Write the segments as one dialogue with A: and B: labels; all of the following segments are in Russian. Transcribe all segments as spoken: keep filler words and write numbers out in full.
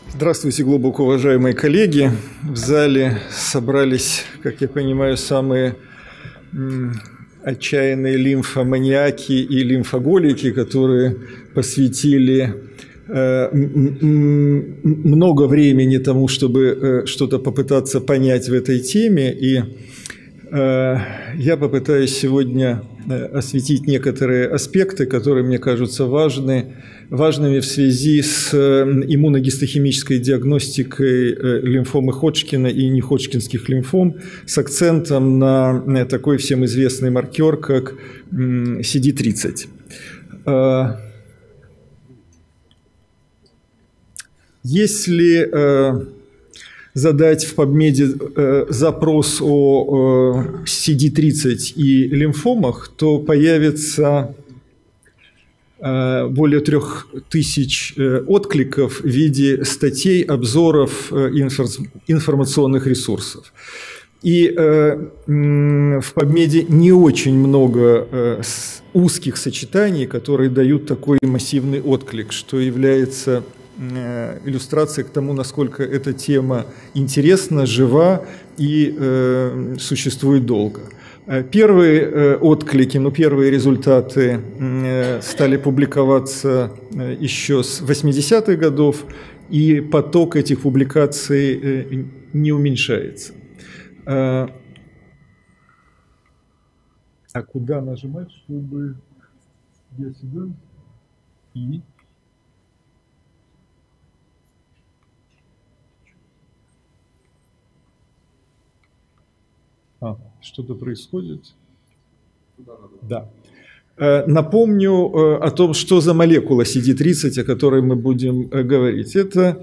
A: Здравствуйте, глубоко уважаемые коллеги. В зале собрались, как я понимаю, самые отчаянные лимфоманиаки и лимфоголики, которые посвятили много времени тому, чтобы что-то попытаться понять в этой теме. И я попытаюсь сегодня осветить некоторые аспекты, которые мне кажутся важны, важными в связи с иммуногистохимической диагностикой лимфомы Ходжкина и неходжкинских лимфом с акцентом на такой всем известный маркер, как си ди тридцать. Если задать в PubMed запрос о си ди тридцать и лимфомах, то появится более трех тысяч откликов в виде статей, обзоров, информационных ресурсов. И в PubMed не очень много узких сочетаний, которые дают такой массивный отклик, что является иллюстрация к тому, насколько эта тема интересна, жива и э, существует долго. Первые э, отклики, ну, первые результаты э, стали публиковаться э, еще с восьмидесятых годов, и поток этих публикаций э, не уменьшается. А, а куда нажимать, чтобы я сюда и... А, что-то происходит? Да. Напомню о том, что за молекула си ди тридцать, о которой мы будем говорить. Это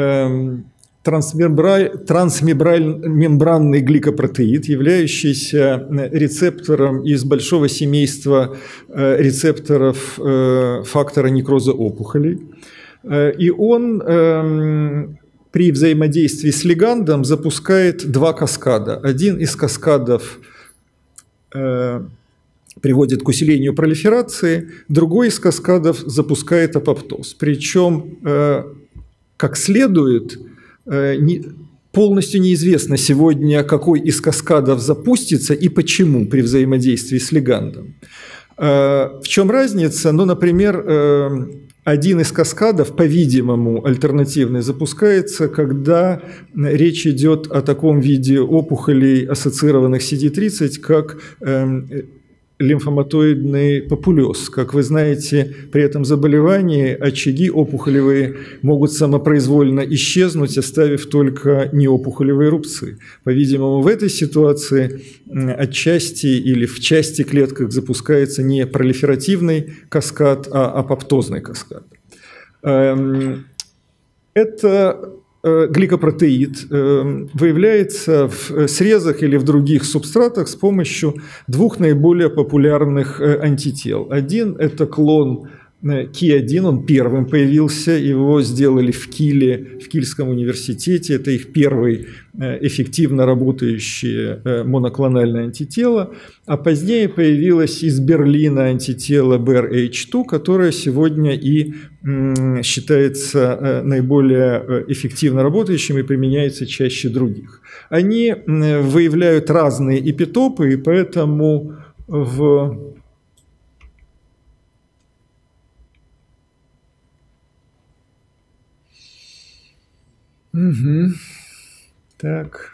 A: трансмембранный гликопротеид, являющийся рецептором из большого семейства рецепторов фактора некроза опухолей. И он при взаимодействии с лигандом запускает два каскада. Один из каскадов э, приводит к усилению пролиферации, другой из каскадов запускает апоптоз. Причем, э, как следует, э, не, полностью неизвестно сегодня, какой из каскадов запустится и почему при взаимодействии с лигандом. Э, в чем разница? Ну, например, э, один из каскадов, по-видимому, альтернативный, запускается, когда речь идет о таком виде опухолей, ассоциированных с си ди тридцать, как э, лимфоматоидный папулез. Как вы знаете, при этом заболевании очаги опухолевые могут самопроизвольно исчезнуть, оставив только неопухолевые рубцы. По-видимому, в этой ситуации отчасти или в части клеток запускается не пролиферативный каскад, а апоптозный каскад. Это гликопротеид выявляется в срезах или в других субстратах с помощью двух наиболее популярных антител. Один – это клон ки один, он первым появился, его сделали в Киле, в Кильском университете. Это их первый эффективно работающее моноклональное антитело. А позднее появилось из Берлина антитело би ар эйч два, которое сегодня и считается наиболее эффективно работающим и применяется чаще других. Они выявляют разные эпитопы, и поэтому в Угу. Так.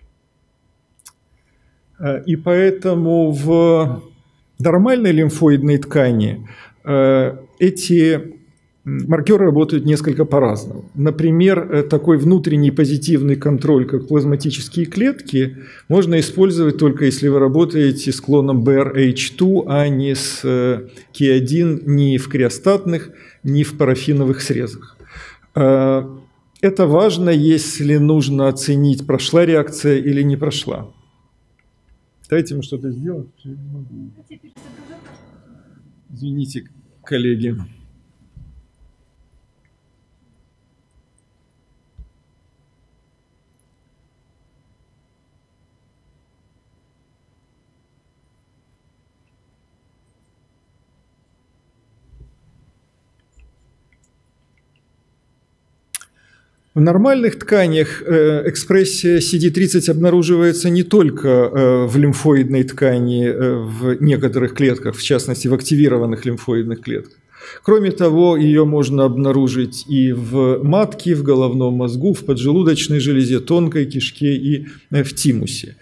A: И поэтому в нормальной лимфоидной ткани эти маркеры работают несколько по-разному. Например, такой внутренний позитивный контроль, как плазматические клетки, можно использовать только если вы работаете с клоном би ар эйч два, а не с ки один ни в криостатных, ни в парафиновых срезах. Это важно, если нужно оценить, прошла реакция или не прошла. Дайте ему что-то сделать. Извините, коллеги. В нормальных тканях экспрессия си ди тридцать обнаруживается не только в лимфоидной ткани, в некоторых клетках, в частности в активированных лимфоидных клетках. Кроме того, ее можно обнаружить и в матке, в головном мозгу, в поджелудочной железе, тонкой кишке и в тимусе.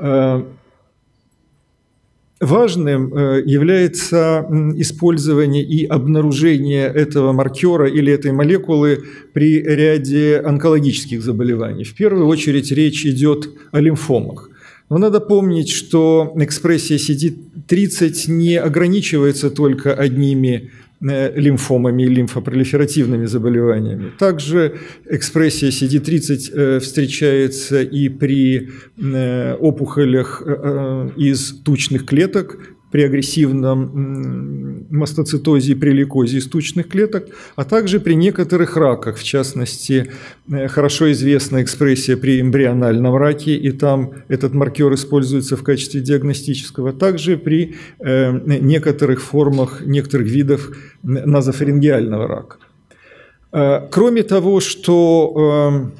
A: Важным является использование и обнаружение этого маркера или этой молекулы при ряде онкологических заболеваний. В первую очередь речь идет о лимфомах. Но надо помнить, что экспрессия си ди тридцать не ограничивается только одними лимфомами и лимфопролиферативными заболеваниями. Также экспрессия си ди тридцать встречается и при опухолях из тучных клеток, при агрессивном мастоцитозе и при лейкозе из тучных клеток, а также при некоторых раках, в частности, хорошо известна экспрессия при эмбриональном раке, и там этот маркер используется в качестве диагностического, также при некоторых формах, некоторых видов назофарингеального рака. Кроме того, что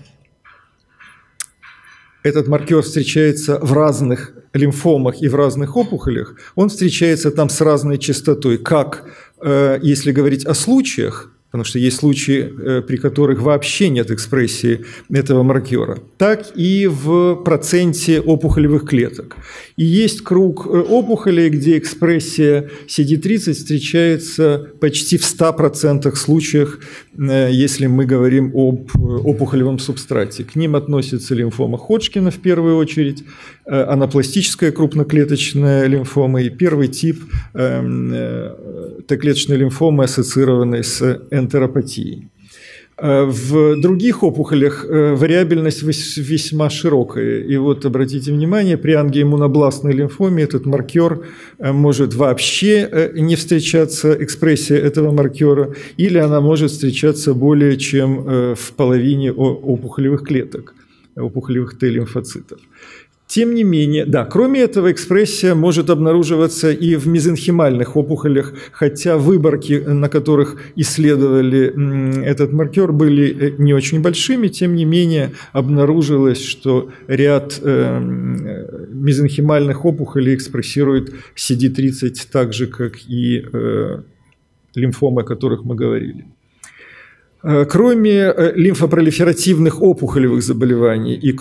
A: этот маркер встречается в разных лимфомах и в разных опухолях, он встречается там с разной частотой, как, если говорить о случаях, потому что есть случаи, при которых вообще нет экспрессии этого маркера, так и в проценте опухолевых клеток. И есть круг опухолей, где экспрессия си ди тридцать встречается почти в ста процентах случаев, если мы говорим об опухолевом субстрате. К ним относятся лимфома Ходжкина в первую очередь, анапластическая крупноклеточная лимфома и первый тип Т-клеточной лимфомы, ассоциированной с энтеропатией. В других опухолях вариабельность весьма широкая. И вот обратите внимание, при ангиоиммунобластной лимфоме этот маркер может вообще не встречаться, экспрессия этого маркера, или она может встречаться более чем в половине опухолевых клеток, опухолевых Т-лимфоцитов. Тем не менее, да, кроме этого, экспрессия может обнаруживаться и в мезенхимальных опухолях, хотя выборки, на которых исследовали этот маркер, были не очень большими, тем не менее обнаружилось, что ряд мезенхимальных опухолей экспрессирует си ди тридцать так же, как и лимфомы, о которых мы говорили. Кроме лимфопролиферативных опухолевых заболеваний и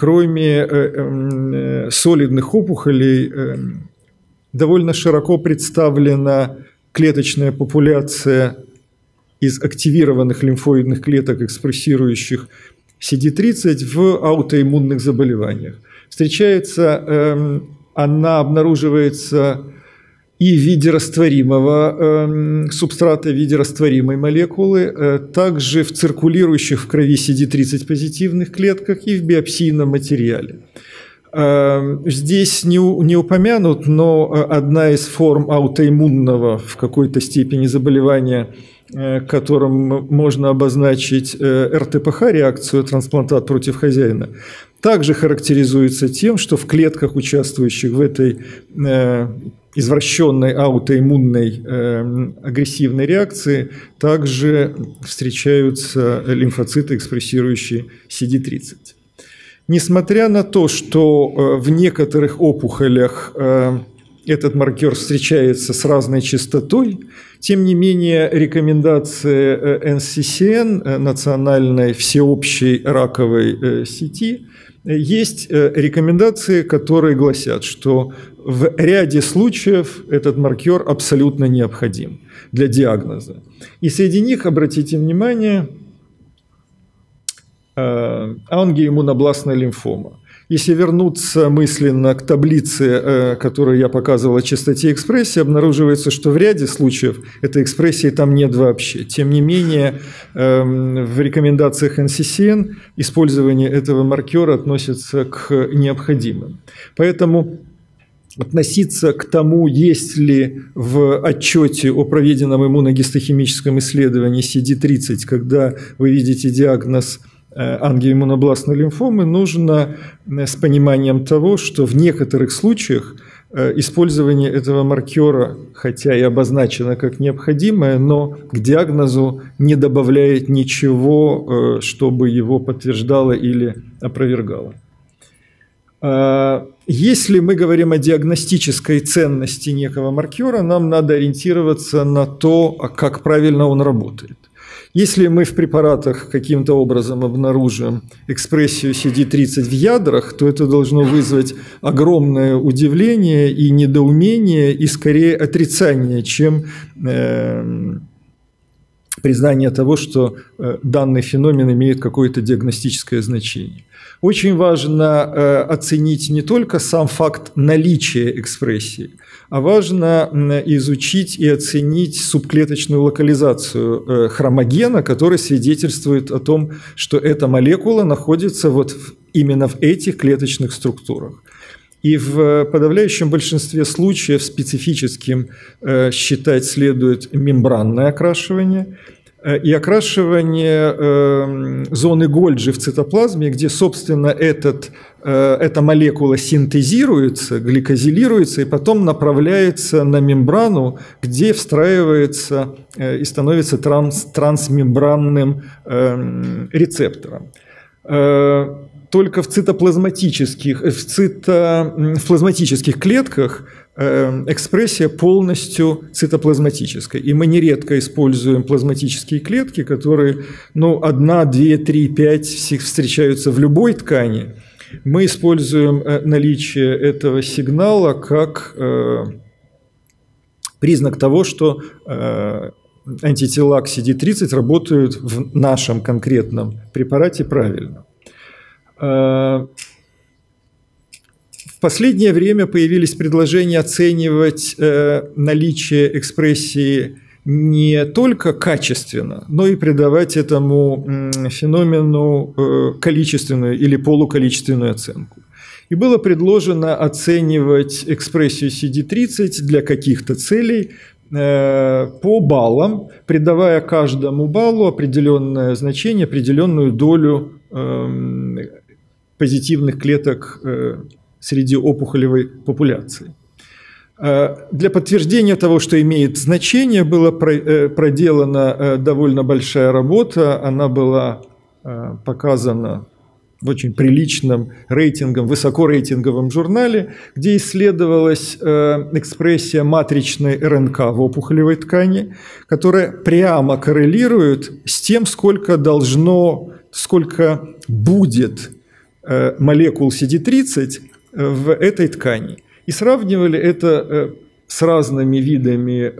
A: кроме солидных опухолей, довольно широко представлена клеточная популяция из активированных лимфоидных клеток, экспрессирующих си ди тридцать в аутоиммунных заболеваниях. Встречается, она обнаруживается и в виде растворимого э, субстрата, в виде растворимой молекулы, э, также в циркулирующих в крови си ди тридцать позитивных клетках и в биопсийном материале. Э, здесь не, не упомянут, но одна из форм аутоиммунного в какой-то степени заболевания, э, которым можно обозначить э, эр тэ пэ ха реакцию, трансплантат против хозяина, также характеризуется тем, что в клетках, участвующих в этой э, извращенной аутоиммунной э, агрессивной реакции, также встречаются лимфоциты, экспрессирующие си ди тридцать. Несмотря на то, что э, в некоторых опухолях э, этот маркер встречается с разной частотой, тем не менее рекомендации эн си си эн, Национальной всеобщей раковой сети, есть рекомендации, которые гласят, что в ряде случаев этот маркер абсолютно необходим для диагноза. И среди них, обратите внимание, ангиоиммунобластная лимфома. Если вернуться мысленно к таблице, которую я показывал о частоте экспрессии, обнаруживается, что в ряде случаев этой экспрессии там нет вообще. Тем не менее, в рекомендациях эн си си эн использование этого маркера относится к необходимым. Поэтому относиться к тому, есть ли в отчете о проведенном иммуногистохимическом исследовании си ди тридцать, когда вы видите диагноз ангиоиммунобластной лимфомы, нужно с пониманием того, что в некоторых случаях использование этого маркера, хотя и обозначено как необходимое, но к диагнозу не добавляет ничего, чтобы его подтверждало или опровергало. Если мы говорим о диагностической ценности некого маркера, нам надо ориентироваться на то, как правильно он работает. Если мы в препаратах каким-то образом обнаружим экспрессию си ди тридцать в ядрах, то это должно вызвать огромное удивление и недоумение, и скорее отрицание, чем э, признание того, что э, данный феномен имеет какое-то диагностическое значение. Очень важно э, оценить не только сам факт наличия экспрессии, а важно изучить и оценить субклеточную локализацию э, хромогена, который свидетельствует о том, что эта молекула находится вот в, именно в этих клеточных структурах. И в подавляющем большинстве случаев специфическим э, считать следует мембранное окрашивание и окрашивание э, зоны Гольджи в цитоплазме, где, собственно, этот, э, эта молекула синтезируется, гликозилируется и потом направляется на мембрану, где встраивается э, и становится транс, трансмембранным э, рецептором. Э, только в цитоплазматических, в, цито, в плазматических клетках экспрессия полностью цитоплазматическая. И мы нередко используем плазматические клетки, которые, ну, одна, две, три, пять встречаются в любой ткани. Мы используем наличие этого сигнала как признак того, что антитела к си ди тридцать работают в нашем конкретном препарате правильно. В последнее время появились предложения оценивать э, наличие экспрессии не только качественно, но и придавать этому э, феномену э, количественную или полуколичественную оценку. И было предложено оценивать экспрессию си ди тридцать для каких-то целей э, по баллам, придавая каждому баллу определенное значение, определенную долю э, позитивных клеток э, среди опухолевой популяции. Для подтверждения того, что имеет значение, была проделана довольно большая работа. Она была показана в очень приличном рейтингом, высокорейтинговом журнале, где исследовалась экспрессия матричной эр эн ка в опухолевой ткани, которая прямо коррелирует с тем, сколько должно, сколько будет молекул си ди тридцать в этой ткани. И сравнивали это с разными видами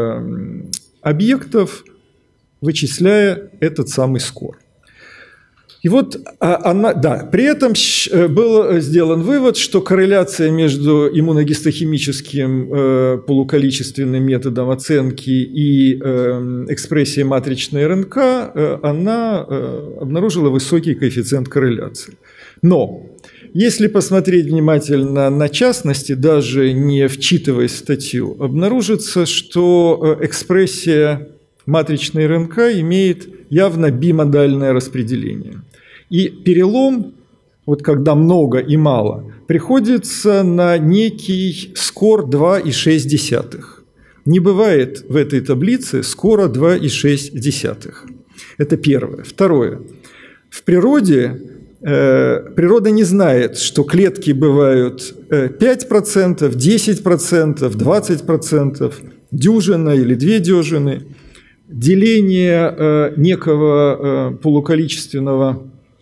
A: объектов, вычисляя этот самый скор. И вот она, да, при этом был сделан вывод, что корреляция между иммуногистохимическим полуколичественным методом оценки и экспрессией матричной эр эн ка, она обнаружила высокий коэффициент корреляции. Но если посмотреть внимательно на частности, даже не вчитываясь в статью, обнаружится, что экспрессия матричной эр эн ка имеет явно бимодальное распределение. И перелом, вот когда много и мало, приходится на некий скор два и шесть десятых. Не бывает в этой таблице скора два и шесть десятых. Это первое. Второе. В природе природа не знает, что клетки бывают пять процентов, десять процентов, двадцать процентов, дюжина или две дюжины. Деление некого полуколичественного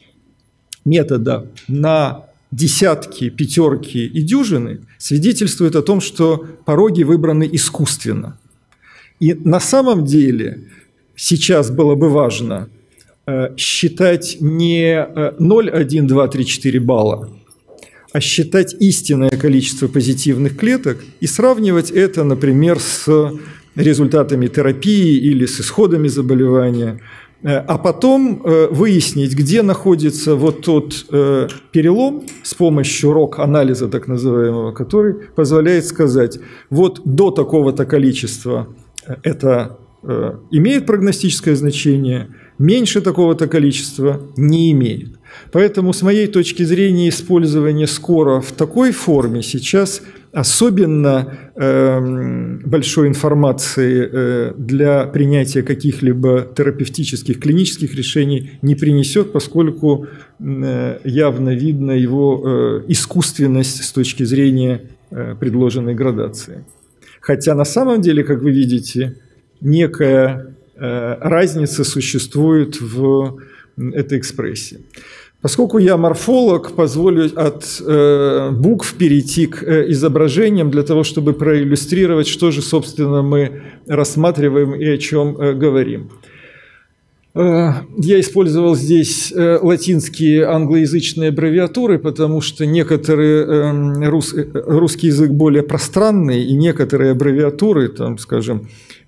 A: метода на десятки, пятерки и дюжины свидетельствует о том, что пороги выбраны искусственно. И на самом деле сейчас было бы важно считать не ноль, один, два, три, четыре балла, а считать истинное количество позитивных клеток и сравнивать это, например, с результатами терапии или с исходами заболевания, а потом выяснить, где находится вот тот перелом с помощью рок-анализа, так называемого, который позволяет сказать, вот до такого-то количества это имеет прогностическое значение, меньше такого-то количества не имеет. Поэтому, с моей точки зрения, использование скора в такой форме сейчас особенно э, большой информации э, для принятия каких-либо терапевтических, клинических решений не принесет, поскольку э, явно видна его э, искусственность с точки зрения э, предложенной градации. Хотя на самом деле, как вы видите, некая э, разница существует в этой экспрессии. Поскольку я морфолог, позволю от э, букв перейти к э, изображениям для того, чтобы проиллюстрировать, что же, собственно, мы рассматриваем и о чем э, говорим. Э, я использовал здесь э, латинские англоязычные аббревиатуры, потому что некоторые э, рус, русский язык более пространный, и некоторые аббревиатуры, там, скажем,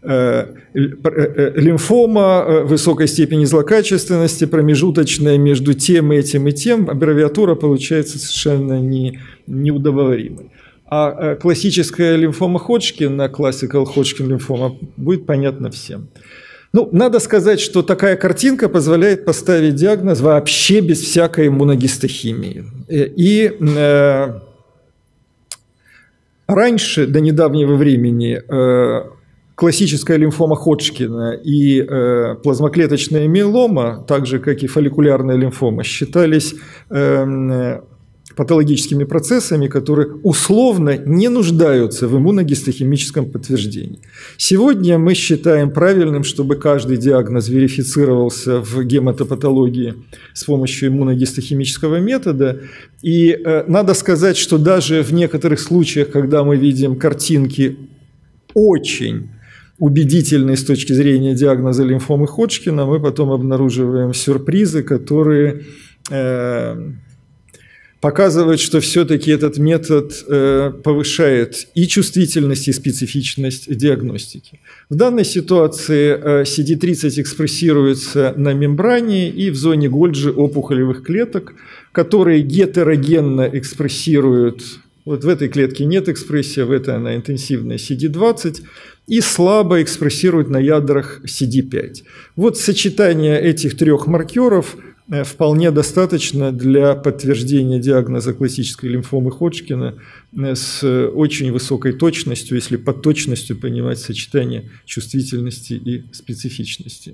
A: лимфома высокой степени злокачественности, промежуточная между тем, этим и тем, аббревиатура получается совершенно не, неудобоваримой. А классическая лимфома Ходжкина, classical Hodgkin лимфома, будет понятна всем. Ну, надо сказать, что такая картинка позволяет поставить диагноз вообще без всякой иммуногистохимии. И э, раньше, до недавнего времени, э, классическая лимфома Ходжкина и э, плазмоклеточная миелома, так же как и фолликулярная лимфома, считались э, патологическими процессами, которые условно не нуждаются в иммуногистохимическом подтверждении. Сегодня мы считаем правильным, чтобы каждый диагноз верифицировался в гематопатологии с помощью иммуногистохимического метода. И э, надо сказать, что даже в некоторых случаях, когда мы видим картинки очень убедительные с точки зрения диагноза лимфомы Ходжкина, мы потом обнаруживаем сюрпризы, которые э, показывают, что все-таки этот метод э, повышает и чувствительность, и специфичность диагностики. В данной ситуации э, си ди тридцать экспрессируется на мембране и в зоне Гольджи опухолевых клеток, которые гетерогенно экспрессируют. Вот в этой клетке нет экспрессии, в этой она интенсивная си ди двадцать, и слабо экспрессирует на ядрах си ди пять. Вот сочетание этих трех маркеров вполне достаточно для подтверждения диагноза классической лимфомы Ходжкина с очень высокой точностью, если под точностью понимать сочетание чувствительности и специфичности.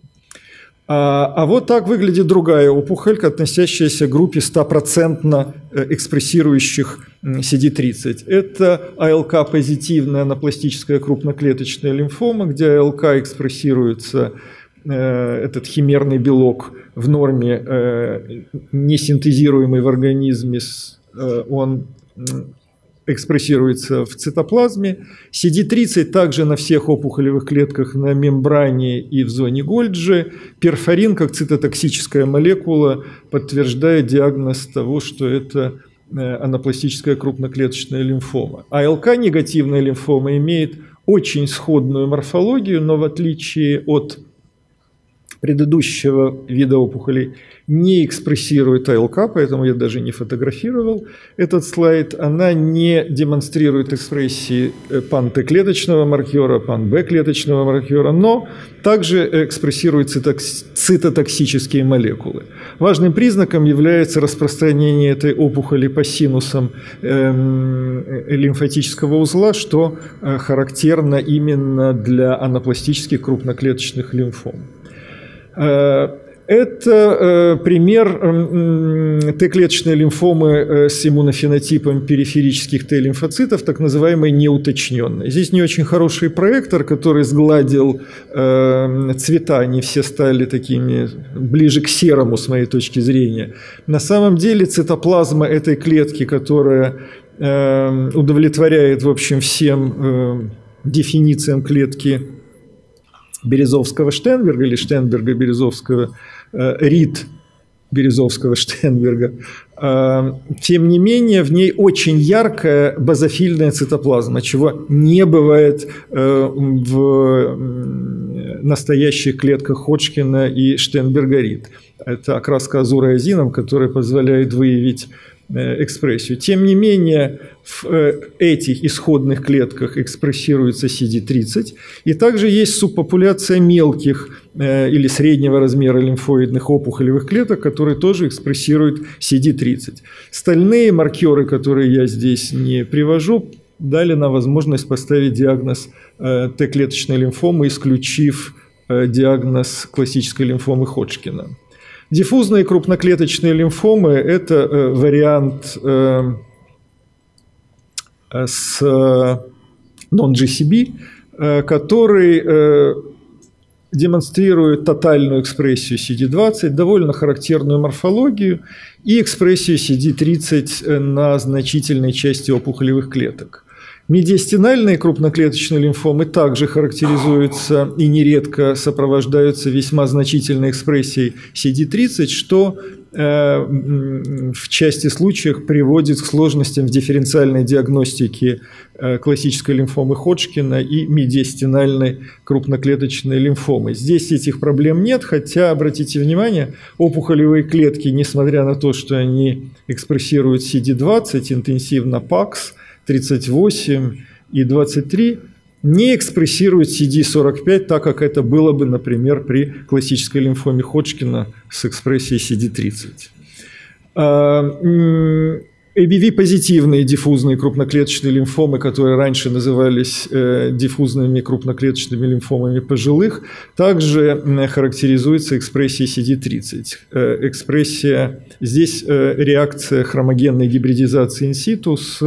A: А, а вот так выглядит другая опухоль, относящаяся к группе стопроцентно экспрессирующих си ди тридцать. Это АЛК-позитивная анапластическая крупноклеточная лимфома, где АЛК экспрессируется, э, этот химерный белок в норме, э, не синтезируемый в организме, э, он экспрессируется в цитоплазме. си ди тридцать также на всех опухолевых клетках на мембране и в зоне Гольджи. Перфорин, как цитотоксическая молекула, подтверждает диагноз того, что это анапластическая крупноклеточная лимфома. АЛК-негативная лимфома имеет очень сходную морфологию, но в отличие от предыдущего вида опухолей не экспрессирует АЛК, поэтому я даже не фотографировал этот слайд. Она не демонстрирует экспрессии пан-Т-клеточного маркера, пан-Б-клеточного маркера, но также экспрессирует цитотоксические молекулы. Важным признаком является распространение этой опухоли по синусам лимфатического узла, что характерно именно для анапластических крупноклеточных лимфом. Это пример Т-клеточной лимфомы с иммунофенотипом периферических Т-лимфоцитов, так называемой неуточненной. Здесь не очень хороший проектор, который сгладил цвета, они все стали такими ближе к серому, с моей точки зрения. На самом деле цитоплазма этой клетки, которая удовлетворяет, в общем, всем дефинициям клетки Березовского-Штенберга или Штенберга-Березовского, Рид Березовского-Штенберга. Тем не менее, в ней очень яркая базофильная цитоплазма, чего не бывает в настоящих клетках Ходжкина и Штенберга-Рид. Это окраска азуроазином, которая позволяет выявить экспрессию. Тем не менее, в этих исходных клетках экспрессируется си ди тридцать, и также есть субпопуляция мелких или среднего размера лимфоидных опухолевых клеток, которые тоже экспрессируют си ди тридцать. Остальные маркеры, которые я здесь не привожу, дали нам возможность поставить диагноз Т-клеточной лимфомы, исключив диагноз классической лимфомы Ходжкина. Диффузные крупноклеточные лимфомы – это вариант с нон-джи си би, который демонстрирует тотальную экспрессию си ди двадцать, довольно характерную морфологию и экспрессию си ди тридцать на значительной части опухолевых клеток. Медиастинальные крупноклеточные лимфомы также характеризуются и нередко сопровождаются весьма значительной экспрессией си ди тридцать, что э, в части случаев приводит к сложностям в дифференциальной диагностике э, классической лимфомы Ходжкина и медиастинальной крупноклеточной лимфомы. Здесь этих проблем нет, хотя, обратите внимание, опухолевые клетки, несмотря на то, что они экспрессируют си ди двадцать, интенсивно пакс, тридцать восемь и двадцать три, не экспрессируют си ди сорок пять, так как это было бы, например, при классической лимфоме Ходжкина с экспрессией си ди тридцать. эй би ви-позитивные диффузные крупноклеточные лимфомы, которые раньше назывались диффузными крупноклеточными лимфомами пожилых, также характеризуются экспрессией си ди тридцать. Экспрессия, здесь реакция хромогенной гибридизации инситу с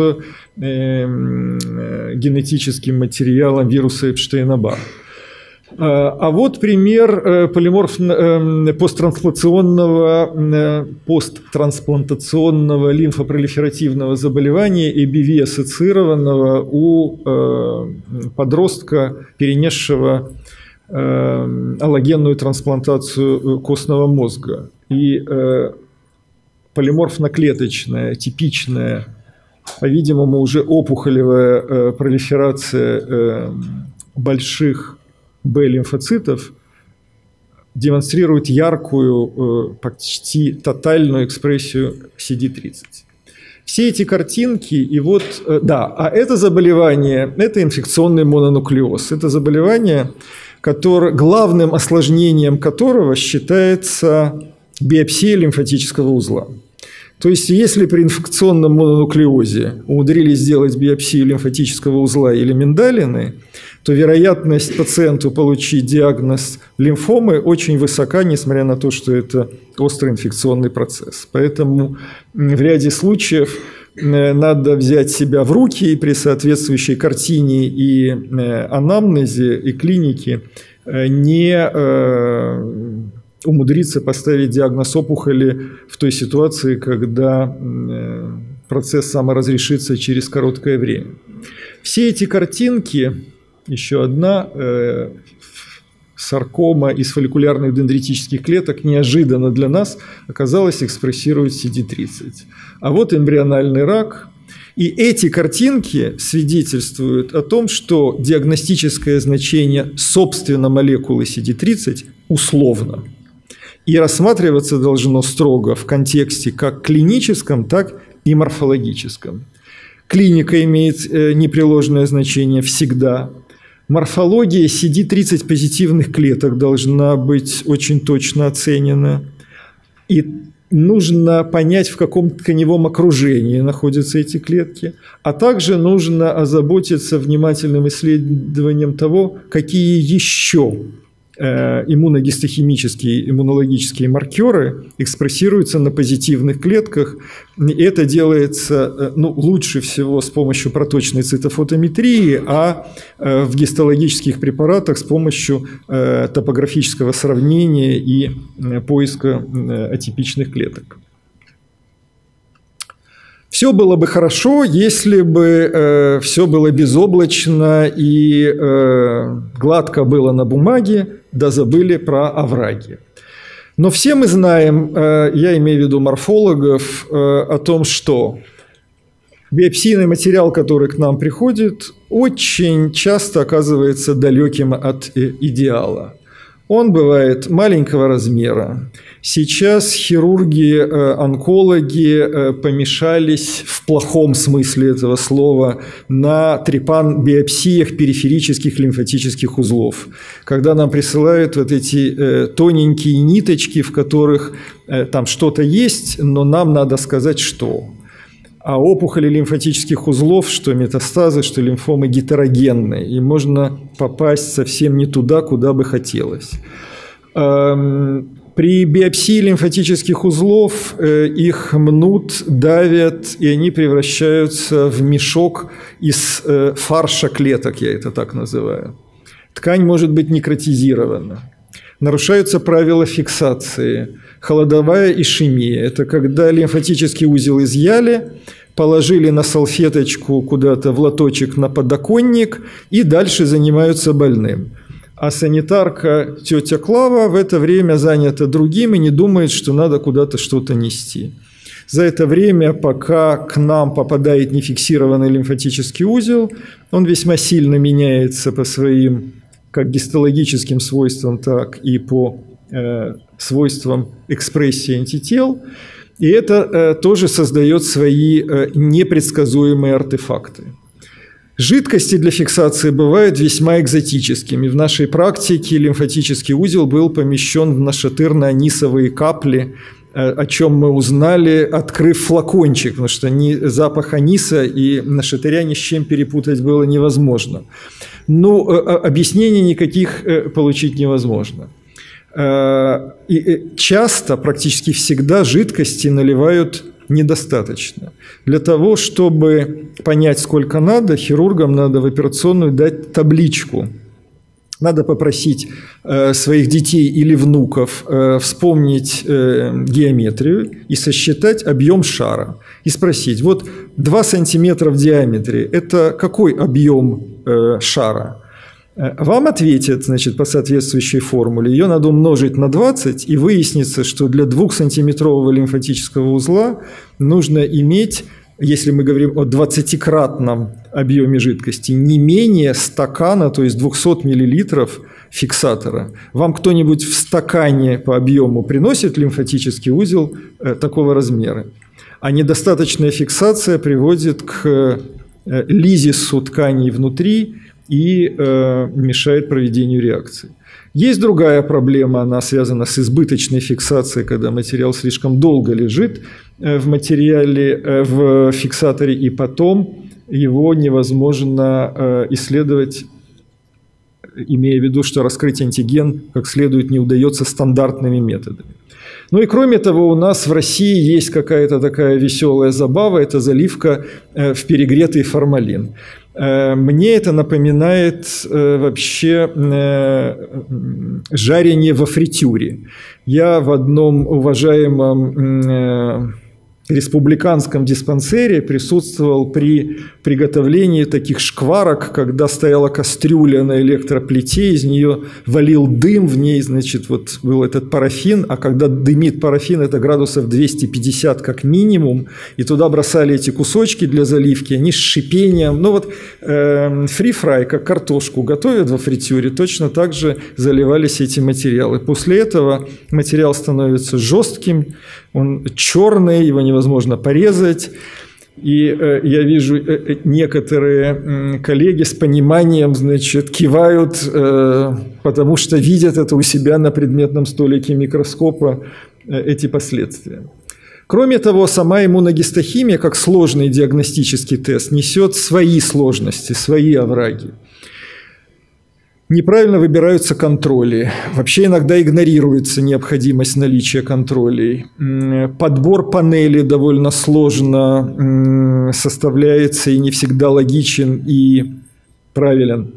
A: генетическим материалом вируса Эпштейна-Барр. А вот пример полиморф посттрансплантационного, посттрансплантационного лимфопролиферативного заболевания эй би ви-ассоциированного у подростка, перенесшего аллогенную трансплантацию костного мозга. И полиморфноклеточная, типичная, по-видимому, уже опухолевая пролиферация больших Б-лимфоцитов демонстрирует яркую, почти тотальную экспрессию си ди тридцать. Все эти картинки, и вот, да, а это заболевание, это инфекционный мононуклеоз. Это заболевание, которое, главным осложнением которого считается биопсия лимфатического узла. То есть, если при инфекционном мононуклеозе умудрились сделать биопсию лимфатического узла или миндалины, то вероятность пациенту получить диагноз лимфомы очень высока, несмотря на то, что это острый инфекционный процесс. Поэтому в ряде случаев надо взять себя в руки и при соответствующей картине и анамнезе, и клинике не умудриться поставить диагноз опухоли в той ситуации, когда процесс саморазрешится через короткое время. Все эти картинки, еще одна, э, саркома из фолликулярных дендритических клеток, неожиданно для нас оказалось экспрессирует си ди тридцать. А вот эмбриональный рак. И эти картинки свидетельствуют о том, что диагностическое значение, собственно, молекулы си ди тридцать условно. И рассматриваться должно строго в контексте как клиническом, так и морфологическом. Клиника имеет непреложное значение всегда. Морфология си ди тридцать позитивных клеток должна быть очень точно оценена. И нужно понять, в каком тканевом окружении находятся эти клетки. А также нужно озаботиться внимательным исследованием того, какие еще иммуногистохимические, иммунологические маркеры экспрессируются на позитивных клетках. И это делается ну, лучше всего с помощью проточной цитофотометрии, а в гистологических препаратах с помощью топографического сравнения и поиска атипичных клеток. Все было бы хорошо, если бы э, все было безоблачно и э, гладко было на бумаге, да забыли про овраги. Но все мы знаем, э, я имею в виду морфологов, э, о том, что биопсийный материал, который к нам приходит, очень часто оказывается далеким от э, идеала. Он бывает маленького размера. Сейчас хирурги, онкологи помешались в плохом смысле этого слова на трепан-биопсиях периферических лимфатических узлов. Когда нам присылают вот эти тоненькие ниточки, в которых там что-то есть, но нам надо сказать, что. А опухоли лимфатических узлов, что метастазы, что лимфомы, гетерогенны, и можно попасть совсем не туда, куда бы хотелось. При биопсии лимфатических узлов их мнут, давят, и они превращаются в мешок из фарша клеток, я это так называю. Ткань может быть некротизирована. Нарушаются правила фиксации. Холодовая ишемия – это когда лимфатический узел изъяли, положили на салфеточку куда-то в лоточек на подоконник и дальше занимаются больным. А санитарка тетя Клава в это время занята другим и не думает, что надо куда-то что-то нести. За это время, пока к нам попадает нефиксированный лимфатический узел, он весьма сильно меняется по своим как гистологическим свойствам, так и по э, свойствам экспрессии антител. И это э, тоже создает свои э, непредсказуемые артефакты. Жидкости для фиксации бывают весьма экзотическими. В нашей практике лимфатический узел был помещен в нашатырно-анисовые капли, о чем мы узнали, открыв флакончик, потому что запах аниса и нашатыря ни с чем перепутать было невозможно. Но объяснений никаких получить невозможно. И часто, практически всегда, жидкости наливают недостаточно. Для того, чтобы понять, сколько надо, хирургам надо в операционную дать табличку. Надо попросить э, своих детей или внуков э, вспомнить э, геометрию и сосчитать объем шара. И спросить, вот два сантиметра в диаметре – это какой объем э, шара? Вам ответят, значит, по соответствующей формуле. Ее надо умножить на двадцать, и выяснится, что для двухсантиметрового лимфатического узла нужно иметь, если мы говорим о двадцатикратном объеме жидкости, не менее стакана, то есть двухсот миллилитров фиксатора. Вам кто-нибудь в стакане по объему приносит лимфатический узел э, такого размера? А недостаточная фиксация приводит к э, лизису тканей внутри и э, мешает проведению реакции. Есть другая проблема, она связана с избыточной фиксацией, когда материал слишком долго лежит в материале, в фиксаторе, и потом его невозможно исследовать, имея в виду, что раскрыть антиген как следует не удается стандартными методами. Ну и кроме того, у нас в России есть какая-то такая веселая забава – это заливка в перегретый формалин. Мне это напоминает вообще жарение во фритюре. Я в одном уважаемом республиканском диспансере присутствовал при приготовлении таких шкварок, когда стояла кастрюля на электроплите, из нее валил дым, в ней, значит, вот был этот парафин, а когда дымит парафин, это градусов двести пятьдесят как минимум, и туда бросали эти кусочки для заливки, они с шипением, ну вот э, фри-фрай, как картошку готовят во фритюре, точно так же заливались эти материалы. После этого материал становится жестким, он черный, его невозможно порезать. И э, я вижу, э, некоторые э, коллеги с пониманием, значит, кивают, э, потому что видят это у себя на предметном столике микроскопа, э, эти последствия. Кроме того, сама иммуногистохимия, как сложный диагностический тест, несет свои сложности, свои овраги. Неправильно выбираются контроли. Вообще иногда игнорируется необходимость наличия контролей. Подбор панели довольно сложно составляется и не всегда логичен и правилен.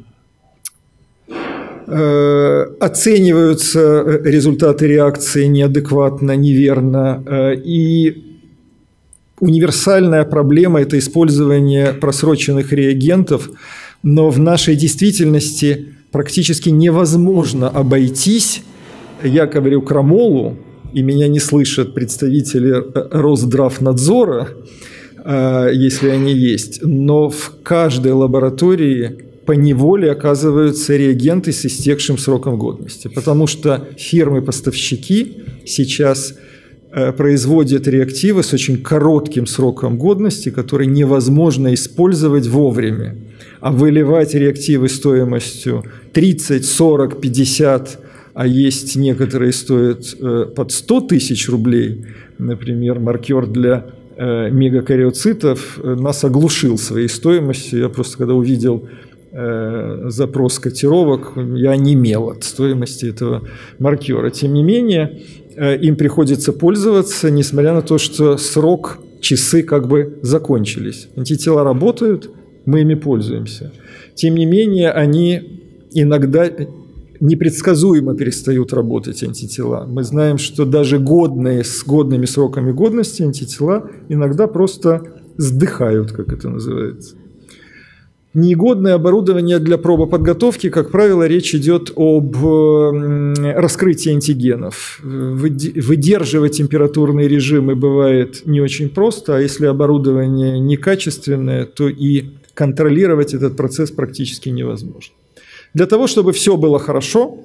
A: Оцениваются результаты реакции неадекватно, неверно. И универсальная проблема – это использование просроченных реагентов, но в нашей действительности практически невозможно обойтись, я говорю крамолу, и меня не слышат представители Росздравнадзора, если они есть, но в каждой лаборатории поневоле оказываются реагенты с истекшим сроком годности, потому что фирмы-поставщики сейчас производят реактивы с очень коротким сроком годности, которые невозможно использовать вовремя. А выливать реактивы стоимостью тридцать, сорок, пятьдесят, а есть некоторые стоят под сто тысяч рублей, например, маркер для мегакариоцитов нас оглушил своей стоимостью. Я просто, когда увидел запрос котировок, я онемел от стоимости этого маркера. Тем не менее, им приходится пользоваться, несмотря на то, что срок, часы как бы закончились. Антитела работают, мы ими пользуемся. Тем не менее, они иногда непредсказуемо перестают работать, антитела. Мы знаем, что даже годные, с годными сроками годности антитела иногда просто сдыхают, как это называется. Негодное оборудование для пробоподготовки, как правило, речь идет об раскрытии антигенов. Выдерживать температурные режимы бывает не очень просто, а если оборудование некачественное, то и контролировать этот процесс практически невозможно. Для того, чтобы все было хорошо,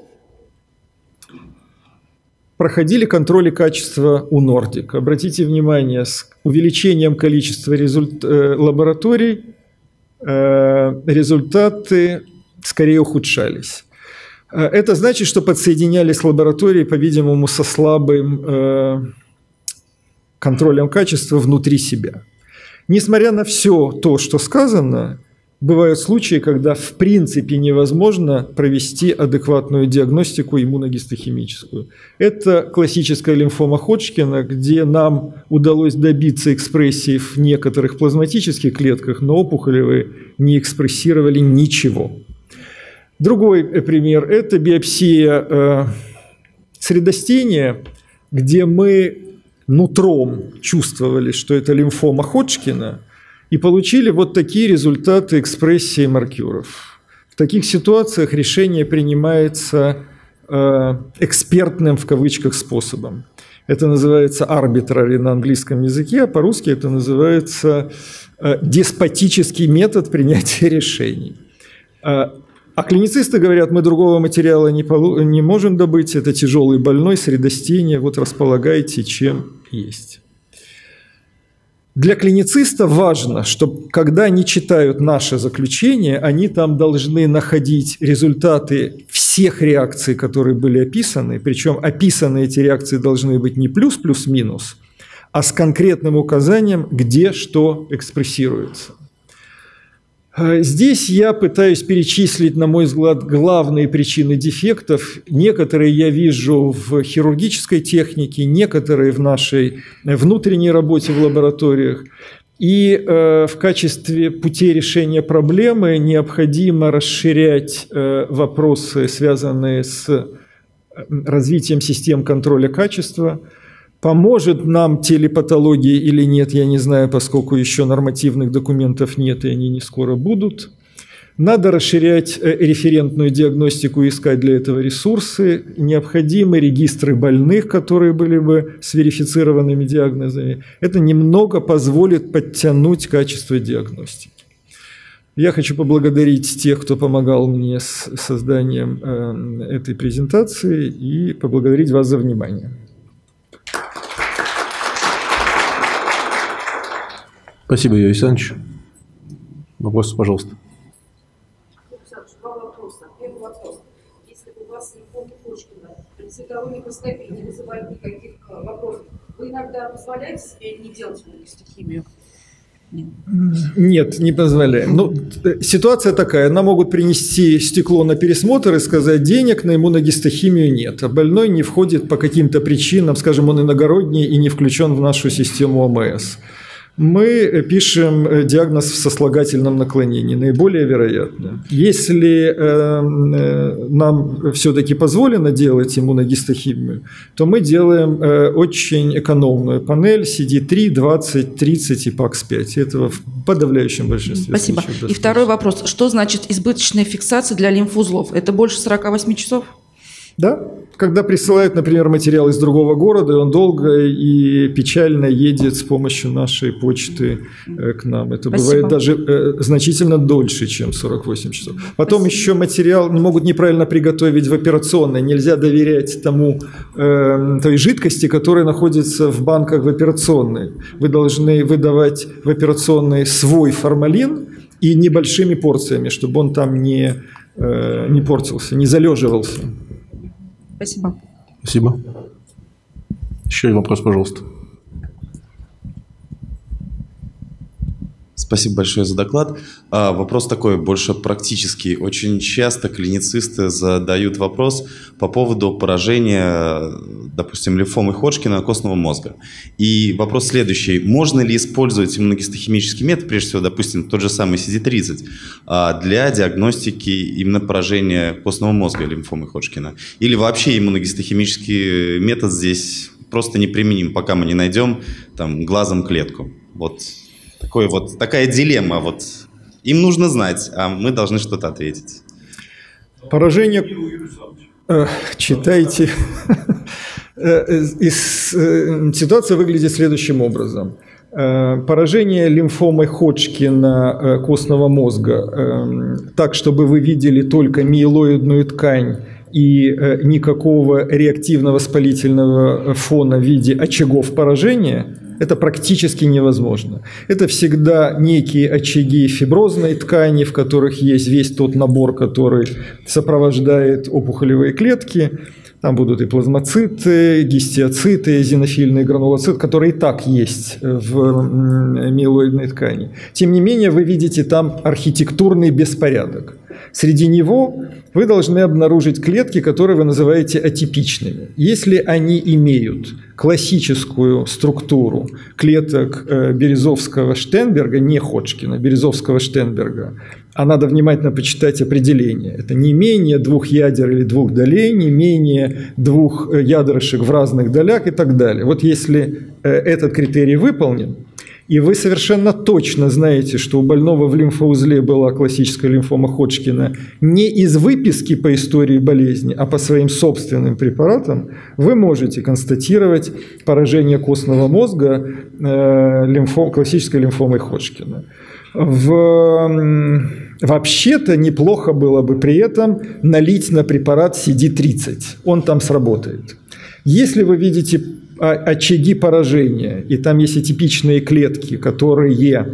A: проходили контроли качества у Nordic. Обратите внимание, с увеличением количества результ... лабораторий результаты скорее ухудшались. Это значит, что подсоединялись лаборатории, по-видимому, со слабым контролем качества внутри себя. Несмотря на все то, что сказано, бывают случаи, когда в принципе невозможно провести адекватную диагностику иммуногистохимическую. Это классическая лимфома Ходжкина, где нам удалось добиться экспрессии в некоторых плазматических клетках, но опухолевые не экспрессировали ничего. Другой пример – это биопсия э, средостения, где мы нутром чувствовали, что это лимфома Ходжкина, и получили вот такие результаты экспрессии маркеров. В таких ситуациях решение принимается э, экспертным, в кавычках, способом. Это называется arbitrary на английском языке, а по-русски это называется э, деспотический метод принятия решений. А, а клиницисты говорят, мы другого материала не, полу- не можем добыть, это тяжелый больной, средостение, вот располагайте, чем есть. Для клинициста важно, что когда они читают наше заключение, они там должны находить результаты всех реакций, которые были описаны, причем описаны эти реакции должны быть не плюс, плюс, минус, а с конкретным указанием, где что экспрессируется. Здесь я пытаюсь перечислить, на мой взгляд, главные причины дефектов. Некоторые я вижу в хирургической технике, некоторые в нашей внутренней работе в лабораториях. И э, в качестве путей решения проблемы необходимо расширять э, вопросы, связанные с развитием систем контроля качества. Поможет нам телепатология или нет, я не знаю, поскольку еще нормативных документов нет, и они не скоро будут. Надо расширять референтную диагностику и искать для этого ресурсы. Необходимы регистры больных, которые были бы с верифицированными диагнозами. Это немного позволит подтянуть качество диагностики. Я хочу поблагодарить тех, кто помогал мне с созданием этой презентации, и поблагодарить вас за внимание.
B: Спасибо, Юрий Александрович. Вопрос, пожалуйста.
C: Два вопроса. Первый вопрос. Если у вас лимфома Ходжкина при цветовой микроскопии не вызывает никаких вопросов, вы иногда позволяете себе не делать иммуногистохимию?
A: Нет, не позволяем. Ну, ситуация такая. Нам могут принести стекло на пересмотр и сказать, денег на иммуногистохимию нет, а больной не входит по каким-то причинам, скажем, он иногородний и не включен в нашу систему ОМС. Мы пишем диагноз в сослагательном наклонении, наиболее вероятно. Если э, нам все-таки позволено делать иммуногистохимию, то мы делаем э, очень экономную панель си ди три, двадцать, тридцать и пакс пять. Этого в подавляющем большинстве
D: Спасибо.
A: случаев.
D: И второй вопрос. Что значит избыточная фиксация для лимфузлов? Это больше сорока восьми часов?
A: Да. Когда присылают, например, материал из другого города, он долго и печально едет с помощью нашей почты к нам. Это
D: Спасибо.
A: Бывает даже значительно дольше, чем сорок восемь часов. Потом Спасибо. Еще материал могут неправильно приготовить в операционной. Нельзя доверять тому, э, той жидкости, которая находится в банках в операционной. Вы должны выдавать в операционной свой формалин и небольшими порциями, чтобы он там не, э, не портился, не залеживался.
D: Спасибо.
B: Спасибо. Еще один вопрос, пожалуйста.
E: Спасибо большое за доклад. А, вопрос такой, больше практический. Очень часто клиницисты задают вопрос по поводу поражения, допустим, лимфомы Ходжкина костного мозга. И вопрос следующий. Можно ли использовать иммуногистохимический метод, прежде всего, допустим, тот же самый си ди тридцать, для диагностики именно поражения костного мозга лимфомы Ходжкина? Или вообще иммуногистохимический метод здесь просто неприменим, пока мы не найдем там, глазом клетку? Вот. Такой вот, такая дилемма. Вот. Им нужно знать, а мы должны что-то ответить.
A: Поражение... Э, читайте. Ситуация выглядит следующим образом. Поражение лимфомой Ходжкина костного мозга так, чтобы вы видели только миелоидную ткань и никакого реактивно-воспалительного фона в виде очагов поражения, это практически невозможно. Это всегда некие очаги фиброзной ткани, в которых есть весь тот набор, который сопровождает опухолевые клетки. Там будут и плазмоциты, гистиоциты, эозинофильные гранулоциты, которые и так есть в миелоидной ткани. Тем не менее, вы видите там архитектурный беспорядок. Среди него вы должны обнаружить клетки, которые вы называете атипичными. Если они имеют классическую структуру клеток Березовского-Штенберга, не Ходжкина, Березовского-Штенберга, а надо внимательно почитать определение. Это не менее двух ядер или двух долей, не менее двух ядрышек в разных долях и так далее. Вот если этот критерий выполнен, и вы совершенно точно знаете, что у больного в лимфоузле была классическая лимфома Ходжкина не из выписки по истории болезни, а по своим собственным препаратам, вы можете констатировать поражение костного мозга э, лимфом, классической лимфомой Ходжкина. В... Вообще-то неплохо было бы при этом налить на препарат си ди тридцать. Он там сработает. Если вы видите очаги поражения, и там есть атипичные клетки, которые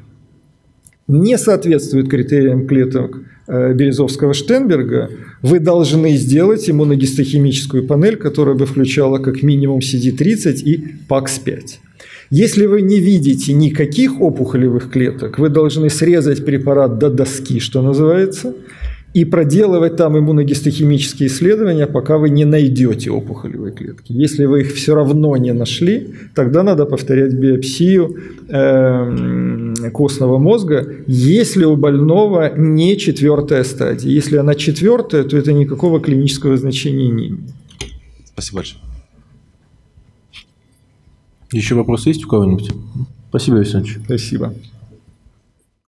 A: не соответствуют критериям клеток Березовского-Штенберга, вы должны сделать иммуногистохимическую панель, которая бы включала как минимум си ди тридцать и пакс пять. Если вы не видите никаких опухолевых клеток, вы должны срезать препарат до доски, что называется, и проделывать там иммуногистохимические исследования, пока вы не найдете опухолевые клетки. Если вы их все равно не нашли, тогда надо повторять биопсию э, костного мозга, если у больного не четвертая стадия. Если она четвертая, то это никакого клинического значения не имеет.
E: Спасибо большое.
B: Еще вопросы есть у кого-нибудь? Спасибо, Александр.
A: Спасибо.